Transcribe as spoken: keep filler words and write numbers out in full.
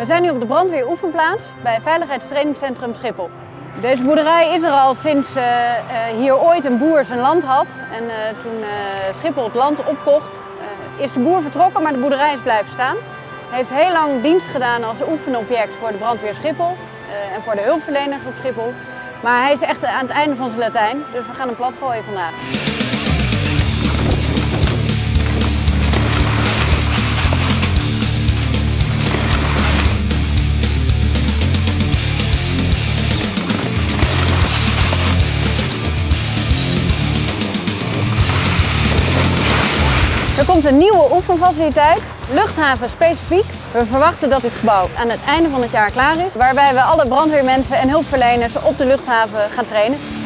We zijn nu op de brandweeroefenplaats bij Veiligheidstrainingscentrum Schiphol. Deze boerderij is er al sinds uh, uh, hier ooit een boer zijn land had. En uh, toen uh, Schiphol het land opkocht, uh, is de boer vertrokken, maar de boerderij is blijven staan. Hij heeft heel lang dienst gedaan als oefenobject voor de brandweer Schiphol uh, en voor de hulpverleners op Schiphol. Maar hij is echt aan het einde van zijn Latijn, dus we gaan hem plat gooien vandaag. Er komt een nieuwe oefenfaciliteit, luchthaven specifiek. We verwachten dat dit gebouw aan het einde van het jaar klaar is, waarbij we alle brandweermensen en hulpverleners op de luchthaven gaan trainen.